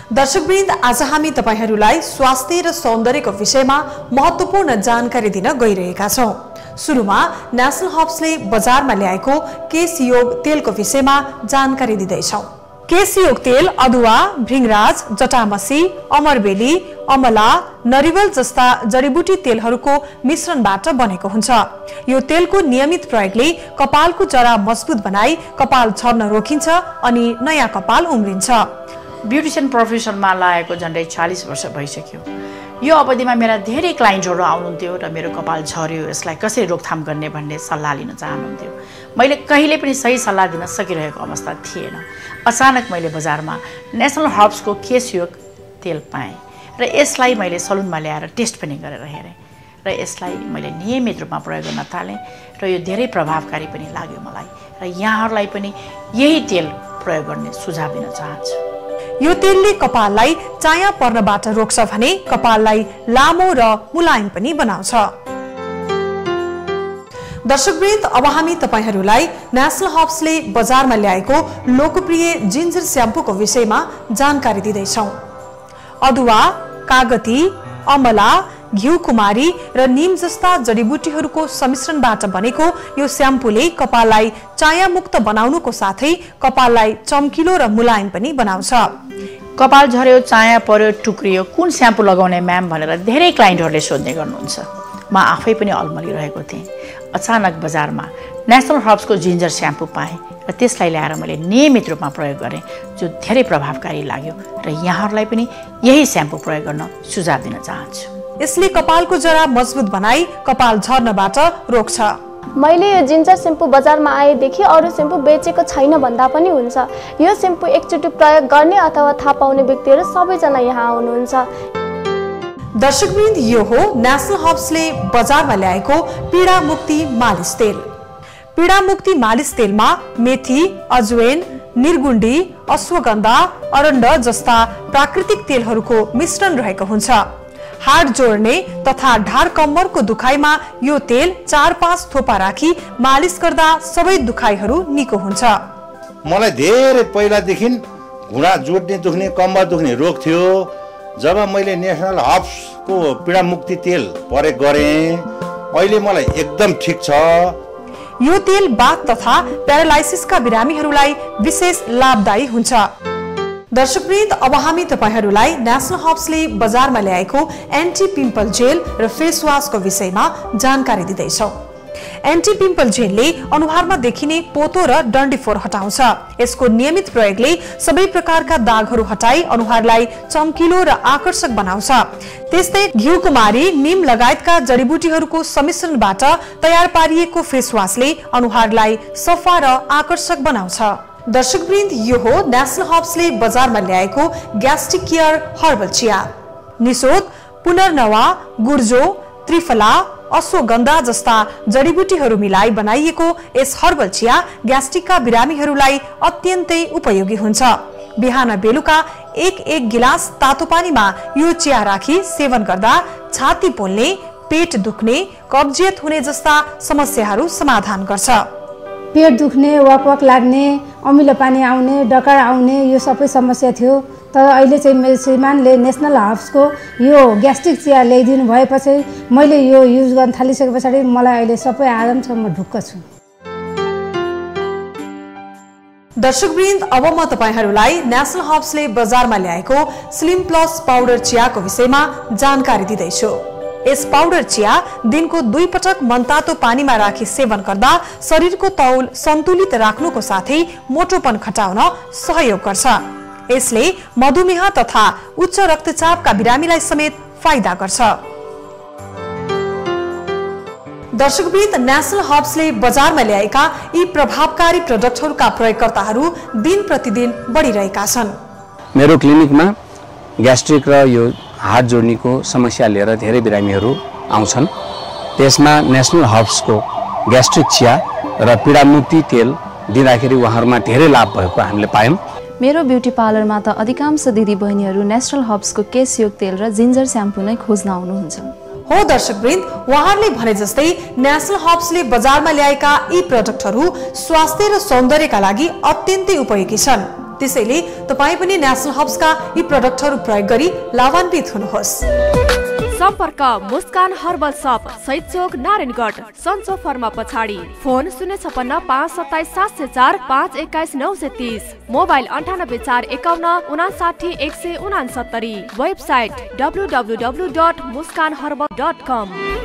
दर्शकवृन्द, आज हामी तपाईहरूलाई स्वास्थ्य र सौन्दर्यको विषयमा महत्त्वपूर्ण जानकारी दिन गइरहेका छौं। सुरुमा नेशनल हब्सले बजारमा ल्याएको केश योग तेलको विषयमा जानकारी दिँदैछौं। केश योग तेल अदुवा, भृंगराज, जटामसी, अमरबेली, अमला, नरिवल जस्ता जडीबुटी तेलहरूको मिश्रणबाट बनेको हुन्छ। यो तेलको नियमित प्रयोगले कपालको जरा मजबुत बनाई कपाल झर्न रोकिन्छ अनि नयाँ कपाल उम्रिन्छ। ब्युटिशियन प्रोफेसनमा लागेको झन्डै 40 वर्ष भइसक्यो। यो अवधिमा मेरा धेरै क्लाइन्टहरू आउनुहुन्थ्यो र मेरो कपाल झर्यो, यसलाई कसरी रोकथाम गर्ने भन्ने सल्लाह लिन चाहनुहुन्थ्यो। मैले कहिले पनि सही सल्लाह दिन सकिरहेको अवस्था थिएन। अचानक मैले बजारमा नेशनल हब्सको केश योग तेल पाएँ र यसलाई मैले सलुनमा ल्याएर टेस्ट पनि गरेर हेरेँ र यसलाई मैले नियमित रूपमा प्रयोग गर्न थालेँ र यो धेरै प्रभावकारी पनि लाग्यो मलाई र यहाँहरूलाई पनि यही तेल प्रयोग गर्ने सुझाव दिन चाहन्छु। यो तेलले कपाललाई चाया पर्नबाट रोक्छ भने कपाललाई लामो र मुलायम पनि बनाउँछ। दर्शकवृन्द, अब हामी तपाईहरूलाई नेशनल हब्सले बजारमा ल्याएको लोकप्रिय जिन्जर स्याम्पूको विषयमा जानकारी दिँदैछौँ। अदुवा, कागती, अमला, घिउकुमारी र नीम जस्ता जडीबुटीहरूको सम्मिश्रणबाट बनेको यो स्याम्पूले कपाललाई चायामुक्त बनाउनुको साथै कपाललाई चम्किलो र मुलायम पनि बनाउँछ। कपाल झर्यो, चाया पर्यो, टुक्रियो, कुन स्याम्पू लगाउने म्याम भनेर धेरै क्लाइन्टहरूले सोध्ने गर्नुहुन्छ। म आफै पनि अल्मलिरहेको थिएँ। अचानक बजारमा नेशनल हब्सको जिन्जर स्याम्पू पाएँ र त्यसलाई ल्याएर मैले नियमित रूपमा प्रयोग गरेँ, जो धेरै प्रभावकारी लाग्यो र यहाँहरूलाई पनि यही स्याम्पू प्रयोग गर्न सुझाव दिन चाहन्छु। यसले कपालको जरा मजबुत बनाई कपाल झर्नबाट रोक्छ। मैले यो जिन्जर स्याम्पू बजारमा आएदेखि अरू स्याम्पू बेचेको छैन भन्दा पनि हुन्छ। यो स्याम्पू एकचोटि प्रयोग गर्ने अथवा थाहा पाउने व्यक्तिहरू सबैजना यहाँ आउनुहुन्छ। दर्शकवृन्द, यो हो नेशनल हब्सले बजारमा ल्याएको पीडा मुक्ति मालिस तेल। पीडा मुक्ति मालिस तेलमा मेथी, अजवेन, निर्गुण्डी, अश्वगन्धा, अरण्ड जस्ता प्राकृतिक तेलहरूको मिश्रण रहेको हुन्छ। हाड जोड्ने तथा ढाड कम्मरको दुखाइमा यो तेल 4-5 थोपा राखी मालिस गर्दा सबै दुखाइहरू निको हुन्छ। मलाई धेरै पहिलादेखि घुँडा जोड्ने दुख्ने, कम्मर दुख्ने रोग थियो। जब मैले नेशनल हब्सको पीडा मुक्ति तेल प्रयोग गरेँ, अहिले मलाई एकदम ठिक छ। यो तेल बाथ तथा प्यारालाइसिसका बिरामीहरूलाई विशेष लाभदायी हुन्छ। दर्शकवृन्द, अब हामी तपाईहरूलाई नेशनल हब्सले बजारमा ल्याएको एन्टी पिम्पल जेल र फेस वाशको विषयमा जानकारी दिँदैछौँ। एन्टी पिम्पल जेलले अनुहारमा देखिने पोतो र डन्डीफोर हटाउँछ। यसको नियमित प्रयोगले सबै प्रकारका दागहरू हटाई अनुहारलाई चम्किलो र आकर्षक बनाउँछ। त्यस्तै घिउकुमारी, नीम लगायतका जडीबुटीहरूको सम्मिश्रणबाट तयार पारिएको फेस वाशले अनुहारलाई सफा र आकर्षक बनाउँछ। दर्शकवृन्द, यो हो नेशनल हब्सले बजारमा ल्याएको ग्यास्ट्रिक केयर हर्बल चिया। निशोध, पुनर्नवा, गुर्जो, त्रिफला, अश्वगन्धा जस्ता जडीबुटीहरू मिलाई बनाइएको यस हर्बल चिया ग्यास्ट्रिकका बिरामीहरूलाई अत्यन्तै उपयोगी हुन्छ। बिहान बेलुका 1-1 गिलास तातो पानीमा यो चिया राखी सेवन गर्दा छाती पोल्ने, पेट दुख्ने, कब्जियत हुने जस्ता समस्याहरू समाधान गर्छ। पेट दुख्ने, वाक लाग्ने, अमिलो पानी आउने, डकार आउने, यो सबै समस्या थियो। तर अहिले चाहिँ मेरो श्रीमानले नेशनल हब्सको यो ग्यास्ट्रिक चिया ल्याइदिनु भएपछि मैले यो युज गर्न थालिसके पछाडि मलाई अहिले सबै आराम छ, म ढुक्क छु। दर्शकवृन्द, अब म तपाईहरूलाई नेशनल हब्सले बजारमा ल्याएको स्लिम प्लस पाउडर चियाको विषयमा जानकारी दिँदैछु। यस पाउडर चिया दिनको 2 पटक मनतातो पानीमा राखी सेवन गर्दा शरीरको तौल सन्तुलित राख्नुको साथै मोटोपन घटाउन सहयोग गर्छ। यसले मधुमेह तथा उच्च रक्तचापका बिरामीलाई समेत फाइदा गर्छ। दर्शकवृन्द, नेशनल हब्सले बजारमा ल्याएका यी प्रभावकारी प्रडक्टहरूका प्रयोगकर्ताहरू दिन प्रतिदिन बढिरहेका छन्। मेरो क्लिनिकमा ग्यास्ट्रिक र यो हाड जोड्नेको समस्या लिएर धेरै बिरामीहरू आउँछन्। त्यसमा नेशनल हब्सको ग्यास्ट्रिक चिया र पीडा मुक्ति तेल दिँदाखेरि उहाँहरूमा धेरै लाभ भएको हामीले पायौँ। मेरो ब्युटी पार्लरमा त अधिकांश दिदी बहिनीहरू नेशनल हब्सको केश योग तेल र जिन्जर स्याम्पू नै खोज्न आउनुहुन्छ। हो दर्शकवृन्द, उहाँहरूले भने जस्तै नेशनल हब्सले बजारमा ल्याएका यी प्रडक्टहरू स्वास्थ्य र सौन्दर्यका लागि अत्यन्तै उपयोगी छन्। त्यसैले तपाई पनि नेशनल हब्सका यी प्रडक्टहरू प्रयोग गरी लाभान्वित हुनुहोस्। सम्पर्क मुस्कान हर्बल सप, शहीद चोक, नारायणगढ, सन्चो फर्मा पछाडि। Phone 056 527 704 521 930, mobile 98 451 59 169। Website www.muskanherbal.com।